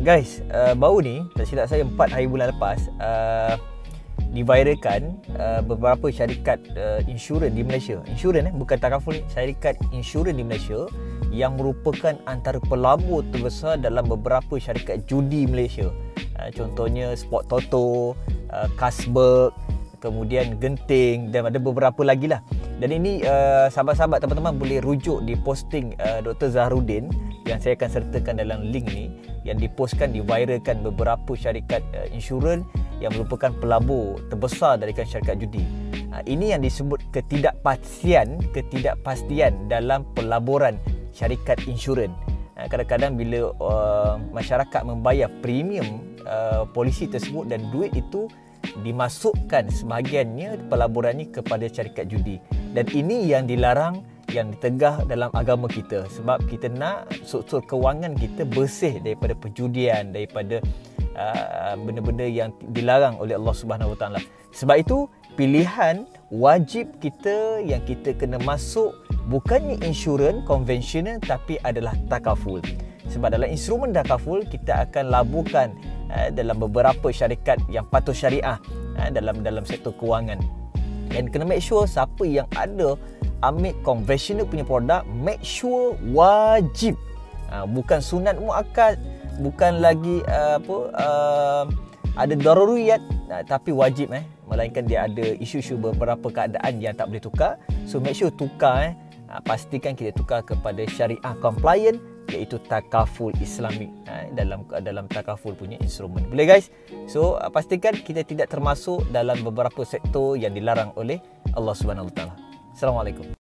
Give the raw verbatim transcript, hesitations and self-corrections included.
Guys, uh, baru ni, tak silap saya empat hari bulan lepas, uh, diviralkan uh, beberapa syarikat uh, insurans di Malaysia. Insurans eh, bukan takaful, syarikat insurans di Malaysia yang merupakan antara pelabur terbesar dalam beberapa syarikat judi Malaysia. Uh, contohnya Sport Toto, uh, Kasberg, kemudian Genting dan ada beberapa lagi lah. Dan ini uh, sahabat-sahabat teman-teman boleh rujuk di posting uh, Doktor Zahrudin yang saya akan sertakan dalam link ni, yang dipostkan, diviralkan beberapa syarikat uh, insurans yang merupakan pelabur terbesar dari syarikat judi. Uh, ini yang disebut ketidakpastian, ketidakpastian dalam pelaburan syarikat insurans. Uh, kadang-kadang bila uh, masyarakat membayar premium uh, polisi tersebut dan duit itu dimasukkan sebahagiannya pelaburannya kepada syarikat judi, dan ini yang dilarang, yang ditegah dalam agama kita, sebab kita nak struktur kewangan kita bersih daripada perjudian, daripada uh, benda-benda yang dilarang oleh Allah Subhanahu Wa Taala. Sebab itu pilihan wajib kita yang kita kena masuk bukannya insurans konvensional tapi adalah takaful. Sebab dalam instrumen takaful kita akan laburkan uh, dalam beberapa syarikat yang patuh syariah uh, dalam dalam sektor kewangan. Dan kena make sure siapa yang ada ambil konvensional punya produk, make sure wajib, uh, bukan sunat muakkad, bukan lagi uh, apa uh, ada daruriyat, uh, tapi wajib eh, melainkan dia ada isu-isu beberapa keadaan yang tak boleh tukar. So make sure tukar eh, uh, pastikan kita tukar kepada syariah compliant, iaitu takaful Islamik eh, dalam dalam takaful punya instrumen. Boleh guys? So uh, pastikan kita tidak termasuk dalam beberapa sektor yang dilarang oleh Allah Subhanahu Wa Taala. Assalamualaikum.